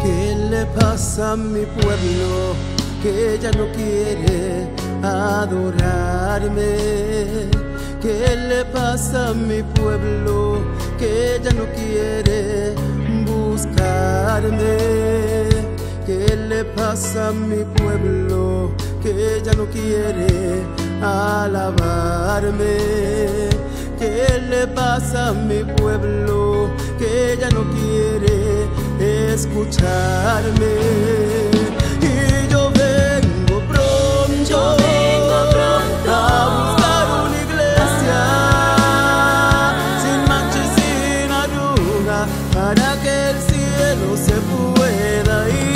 ¿Qué le pasa a mi pueblo que ya no quiere adorarme? ¿Qué le pasa a mi pueblo que ya no quiere buscarme? ¿Qué le pasa a mi pueblo que ya no quiere alabarme? ¿Qué le pasa a mi pueblo que ya no quiere escucharme? Y yo vengo pronto, a buscar una iglesia sin mancha y sin arruga, para que el cielo se pueda ir.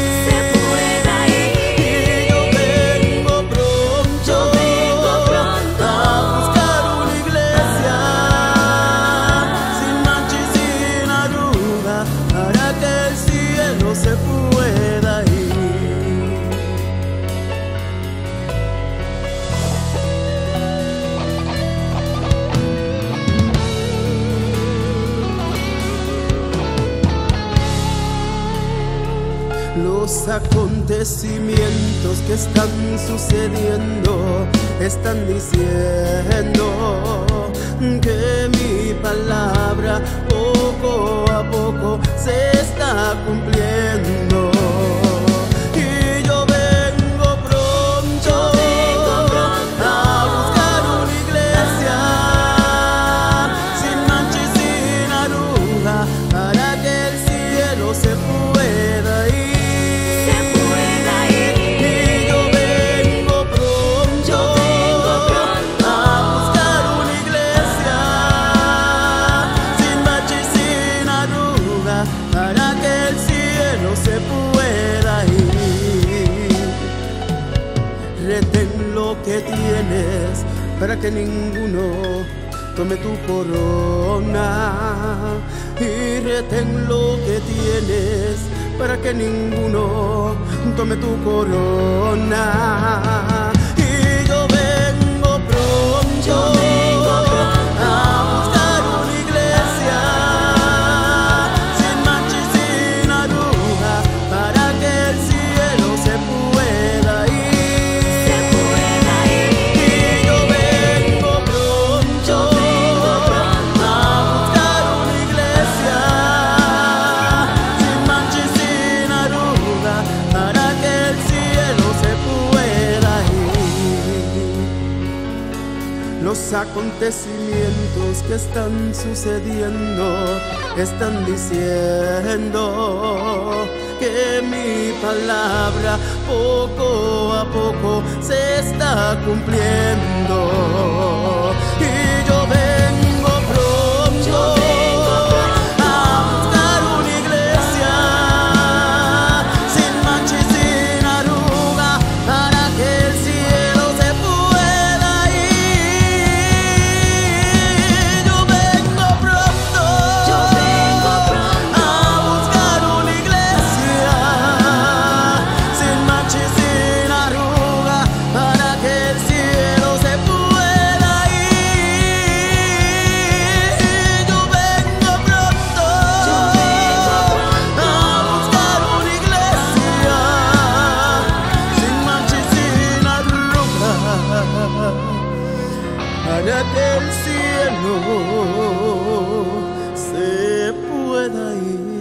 Se pueda ir. Los acontecimientos que están sucediendo están diciendo que mi palabra poco a poco se está cumpliendo. Y yo vengo pronto, a buscar una iglesia sin mancha y sin arruga, para que el cielo se pueda ir. Para que el cielo se pueda ir. Retén lo que tienes para que ninguno tome tu corona. Y retén lo que tienes para que ninguno tome tu corona. Y yo vengo pronto, los acontecimientos que están sucediendo están diciendo que mi palabra poco a poco se está cumpliendo. Y yo vengo pronto, a buscar una iglesia sin mancha y sin arruga, para que el cielo se pueda ir. Yo vengo pronto, a buscar una iglesia sin mancha y sin arruga, para que el cielo se pueda ir. Yo vengo pronto, a buscar una iglesia sin mancha y sin arruga, para que el cielo se pueda ir.